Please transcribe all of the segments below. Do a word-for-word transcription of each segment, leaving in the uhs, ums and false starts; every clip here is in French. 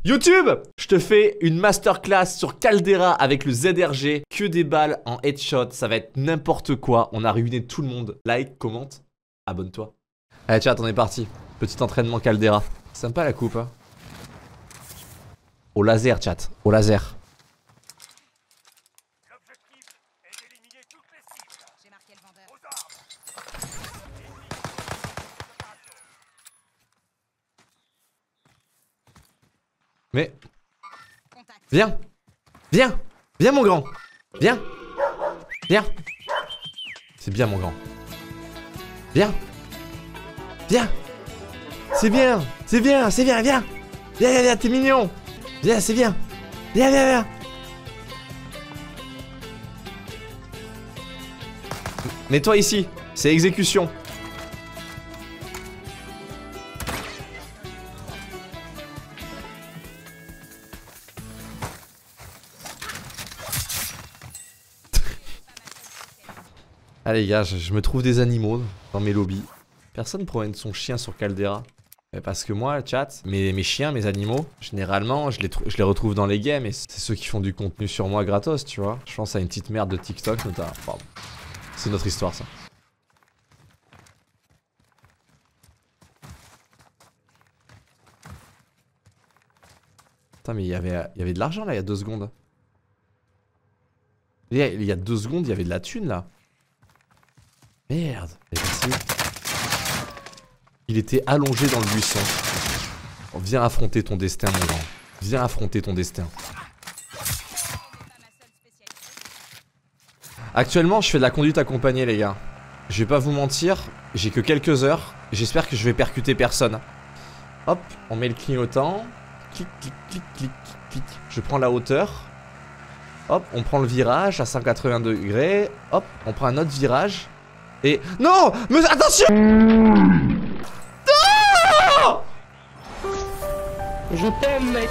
YouTube, je te fais une masterclass sur Caldera avec le Z R G. Que des balles en headshot, ça va être n'importe quoi. On a ruiné tout le monde. Like, commente, abonne-toi. Allez chat, on est parti. Petit entraînement Caldera. Sympa la coupe hein. Au laser chat, au laser. Mais... Viens. Viens. Viens mon grand. Viens. Viens. C'est bien mon grand. Viens. Viens. C'est bien. C'est bien. C'est bien. Viens. Viens, viens, viens. T'es mignon. Viens, c'est bien. Viens, viens, viens. Mets-toi ici. C'est exécution. Allez les gars, je, je me trouve des animaux dans mes lobbies. Personne promène son chien sur Caldera. Parce que moi, chat, mes, mes chiens, mes animaux, généralement, je les, je les retrouve dans les games et c'est ceux qui font du contenu sur moi gratos, tu vois. Je pense à une petite merde de TikTok notamment. Pardon. C'est notre histoire ça. Putain mais il y avait, il y avait de l'argent là il y a deux secondes. Il y a, il y a deux secondes il y avait de la thune là. Merde. Il était allongé dans le buisson. Oh, viens affronter ton destin mon grand. Viens affronter ton destin. Actuellement je fais de la conduite accompagnée les gars. Je vais pas vous mentir, j'ai que quelques heures. J'espère que je vais percuter personne. Hop, on met le clignotant. Clic, clic, clic, clic, clic. Je prends la hauteur. Hop, on prend le virage à cent quatre-vingts degrés. Hop, on prend un autre virage. Et... Non! Mais attention! Non! Je t'aime mec.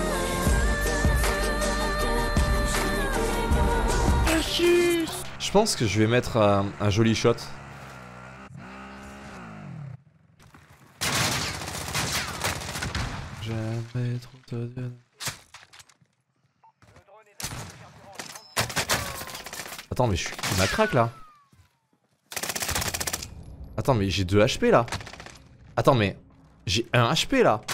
Je pense que je vais mettre euh, un joli shot. Jamais trop te donner. Attends mais je suis... Il m'a crack là. Attends mais j'ai deux H P là. Attends mais... J'ai un H P là.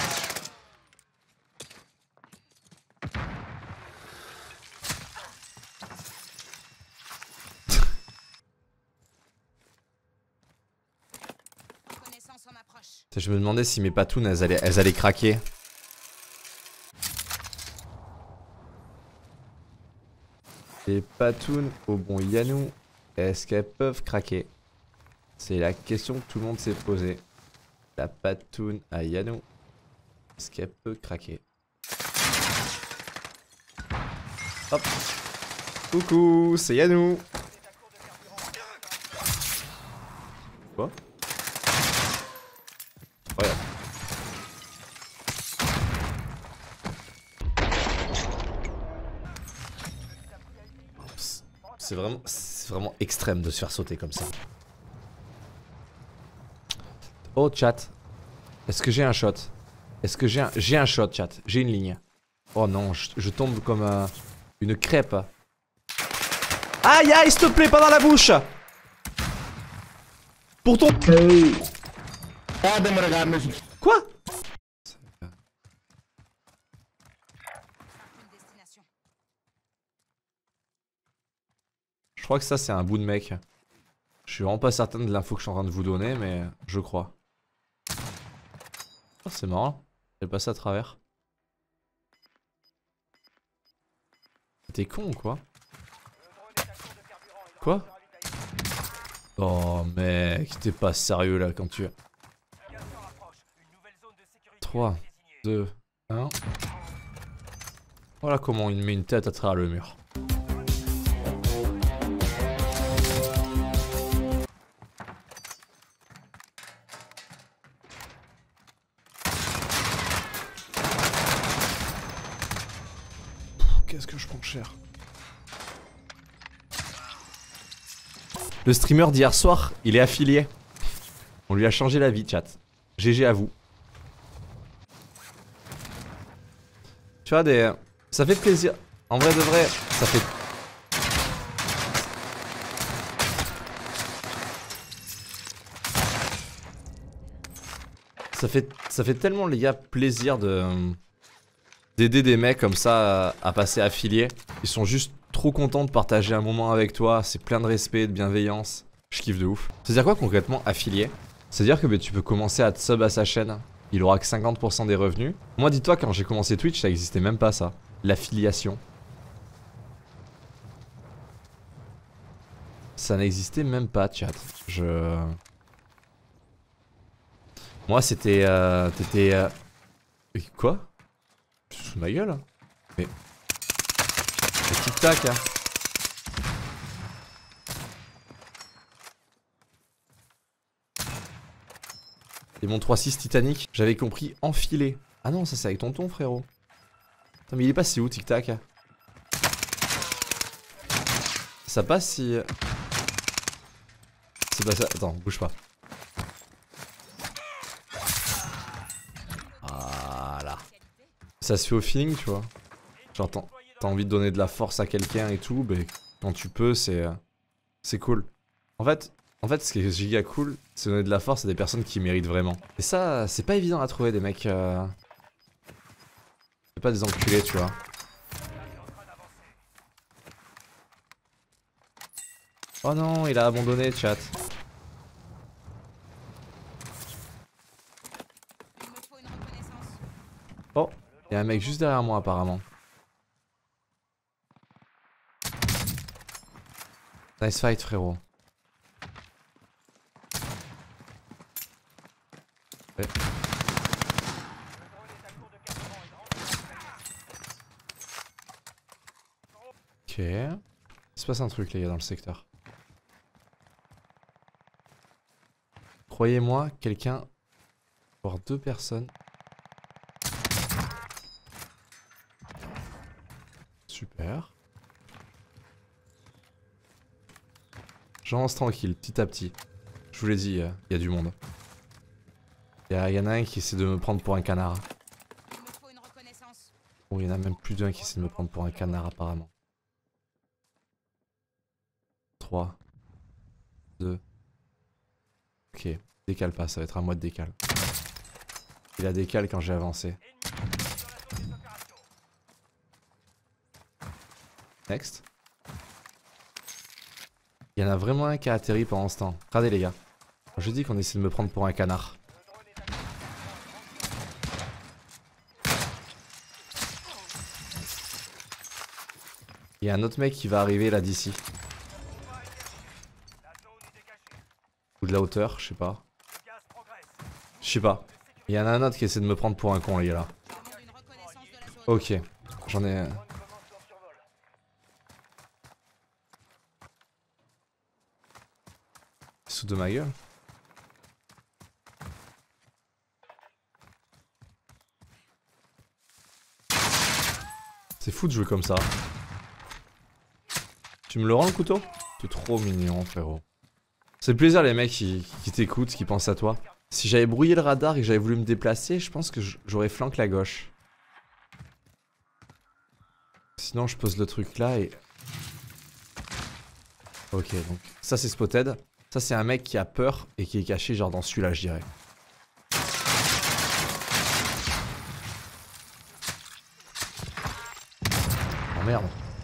Je me demandais si mes patounes elles allaient, elles allaient craquer. Les patounes au bon Yanou, est-ce qu'elles peuvent craquer? C'est la question que tout le monde s'est posée. La patoune à Yanou, est-ce qu'elle peut craquer? Hop. Coucou, c'est Yanou. Quoi? Ouais. C'est vraiment, c'est vraiment extrême de se faire sauter comme ça. Oh chat, est-ce que j'ai un shot? Est-ce que j'ai un, j'ai un shot chat? J'ai une ligne. Oh non, je, je tombe comme euh, une crêpe. Aïe aïe, s'il te plaît, pas dans la bouche. Pour ton... Quoi? Je crois que ça c'est un bout de mec. Je suis vraiment pas certain de l'info que je suis en train de vous donner, mais je crois. Oh, c'est marrant, j'ai passé à travers. T'es con ou quoi? Quoi? Oh mec, t'es pas sérieux là quand tu... trois, deux, un. Voilà comment il met une tête à travers le mur. Qu'est-ce que je prends cher? Le streamer d'hier soir, il est affilié. On lui a changé la vie, chat. G G à vous. Tu vois, des... ça fait plaisir. En vrai de vrai, ça fait... Ça fait, ça fait tellement, les gars, plaisir de d'aider des mecs comme ça à, à passer affiliés. Ils sont juste trop contents de partager un moment avec toi. C'est plein de respect, de bienveillance. Je kiffe de ouf. C'est-à-dire quoi concrètement, affilié? C'est-à-dire que bah, tu peux commencer à te sub à sa chaîne. Il aura que cinquante pour cent des revenus. Moi, dis-toi, quand j'ai commencé Twitch, ça existait même pas, ça. L'affiliation. Ça n'existait même pas, chat. Je... Moi, c'était... Euh, T'étais... Euh... Quoi? Tu te fous de ma gueule? Mais... Mais tic-tac, hein. Et mon trois six Titanic, j'avais compris enfilé. Ah non, ça c'est avec tonton, frérot. Attends, mais il est passé où, tic-tac? Ça passe si... C'est pas ça... Attends, bouge pas. Voilà. Ça se fait au feeling, tu vois. Genre, t'as envie de donner de la force à quelqu'un et tout, mais quand tu peux, c'est... C'est cool. En fait... En fait, ce qui est giga cool, c'est donner de la force à des personnes qui méritent vraiment. Et ça, c'est pas évident à trouver, des mecs... Euh... C'est pas des enculés, tu vois. Oh non, il a abandonné, chat. Oh, il y a un mec juste derrière moi, apparemment. Nice fight, frérot. Ouais. Ok. Il se passe un truc, les gars, dans le secteur. Croyez-moi, quelqu'un, voire deux personnes. Super. J'avance tranquille, petit à petit. Je vous l'ai dit, il euh, y a du monde. Il y, y en a un qui essaie de me prendre pour un canard. Bon, il y en a même plus d'un qui essaie de me prendre pour un canard, apparemment. trois. deux. Ok, décale pas, ça va être à moi de décale. Il a décale quand j'ai avancé. Next. Il y en a vraiment un qui a atterri pendant ce temps. Regardez les gars. Je dis qu'on essaie de me prendre pour un canard. Il y a un autre mec qui va arriver là d'ici. Ou de la hauteur, je sais pas. Je sais pas. Il y en a un autre qui essaie de me prendre pour un con, les gars là. Ok, j'en ai... Sous de ma gueule. C'est fou de jouer comme ça. Tu me le rends le couteau? T'es trop mignon, frérot. C'est le plaisir, les mecs qui, qui t'écoutent, qui pensent à toi. Si j'avais brouillé le radar et que j'avais voulu me déplacer, je pense que j'aurais flanqué la gauche. Sinon, je pose le truc là et... Ok, donc ça c'est spotted. Ça c'est un mec qui a peur et qui est caché genre dans celui-là, je dirais. Oh merde.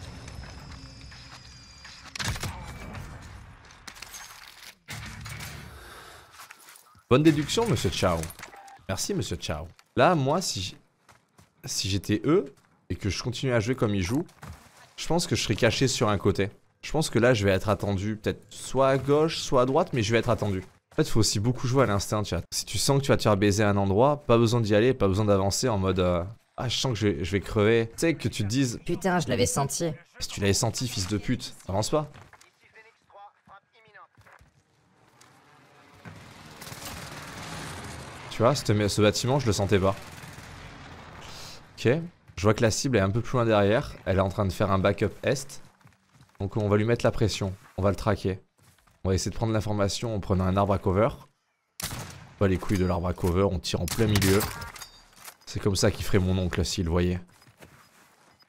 Bonne déduction, monsieur Chao. Merci, monsieur Chao. Là, moi, si si j'étais eux et que je continuais à jouer comme ils jouent, je pense que je serais caché sur un côté. Je pense que là, je vais être attendu, peut-être soit à gauche, soit à droite, mais je vais être attendu. En fait, il faut aussi beaucoup jouer à l'instinct, chat. Si tu sens que tu vas te faire baiser à un endroit, pas besoin d'y aller, pas besoin d'avancer en mode euh, ah, je sens que je vais, je vais crever. Tu sais, que tu te dises putain, je l'avais senti. Si tu l'avais senti, fils de pute, avance pas. Tu vois, ce, ce bâtiment, je le sentais pas. Ok. Je vois que la cible est un peu plus loin derrière. Elle est en train de faire un backup est. Donc on va lui mettre la pression. On va le traquer. On va essayer de prendre l'information en prenant un arbre à cover. Pas les couilles de l'arbre à cover, on tire en plein milieu. C'est comme ça qu'il ferait mon oncle s'il le voyait.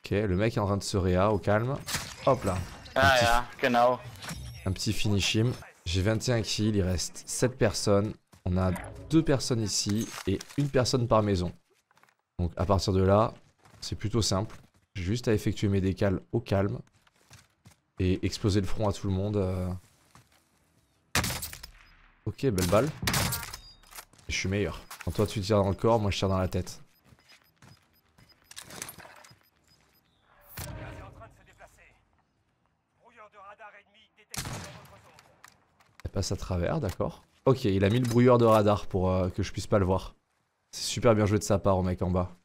Ok, le mec est en train de se réa au calme. Hop là. Ah ja, genau. Un petit finish him. J'ai vingt et un kills, il reste sept personnes. On a deux personnes ici et une personne par maison. Donc à partir de là, c'est plutôt simple. J'ai juste à effectuer mes décals au calme. Et exploser le front à tout le monde. Euh... Ok, belle balle. Je suis meilleur. Quand toi tu tires dans le corps, moi je tire dans la tête. Elle passe à travers, d'accord. Ok, il a mis le brouilleur de radar pour euh, que je puisse pas le voir. C'est super bien joué de sa part au mec en bas.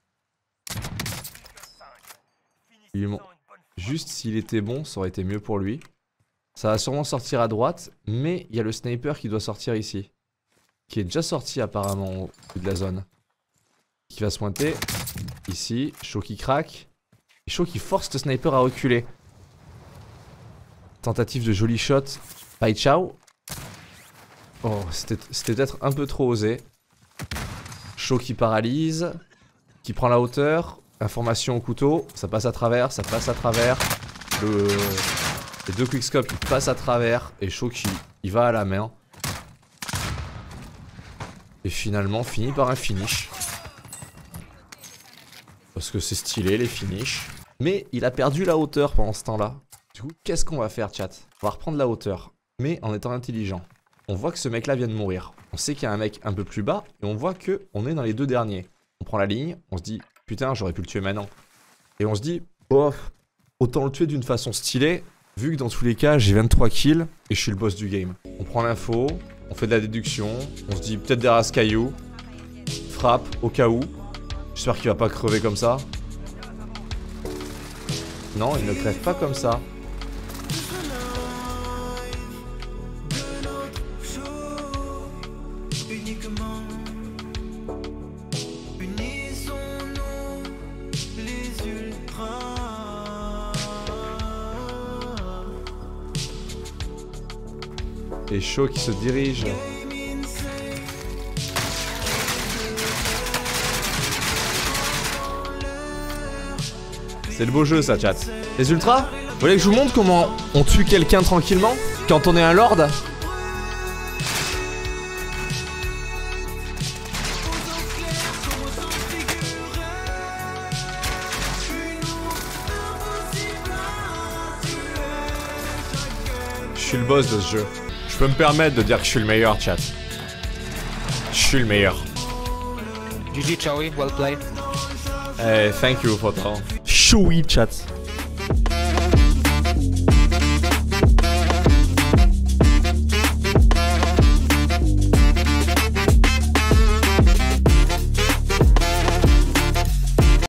Il m'ont... Juste s'il était bon, ça aurait été mieux pour lui. Ça va sûrement sortir à droite, mais il y a le sniper qui doit sortir ici. Qui est déjà sorti apparemment au bout de la zone. Qui va se pointer. Ici, Chaud qui craque. Et Chaud qui force le sniper à reculer. Tentative de joli shot. Pai Chao. Oh, c'était peut-être un peu trop osé. Chaud qui paralyse. Qui prend la hauteur. Information au couteau. Ça passe à travers, ça passe à travers. Le... Les deux quickscopes qui passent à travers. Et Chaud qui il va à la main. Et finalement finit par un finish. Parce que c'est stylé les finishes. Mais il a perdu la hauteur pendant ce temps-là. Du coup, qu'est-ce qu'on va faire, chat? On va reprendre la hauteur. Mais en étant intelligent. On voit que ce mec-là vient de mourir. On sait qu'il y a un mec un peu plus bas. Et on voit que on est dans les deux derniers. On prend la ligne. On se dit, putain, j'aurais pu le tuer maintenant. Et on se dit, bof, autant le tuer d'une façon stylée. Vu que dans tous les cas, j'ai vingt-trois kills. Et je suis le boss du game. On prend l'info. On fait de la déduction. On se dit, peut-être derrière ce caillou. Frappe, au cas où. J'espère qu'il va pas crever comme ça. Non, il ne crève pas comme ça. Et Chaud qui se dirige. C'est le beau jeu ça, chat. Les ultras, vous voulez que je vous montre comment on tue quelqu'un tranquillement quand on est un lord? Je suis le boss de ce jeu. Je peux me permettre de dire que je suis le meilleur, chat. Je suis le meilleur. G G Chowie, well played. Hey, thank you for that. Chewy, chat.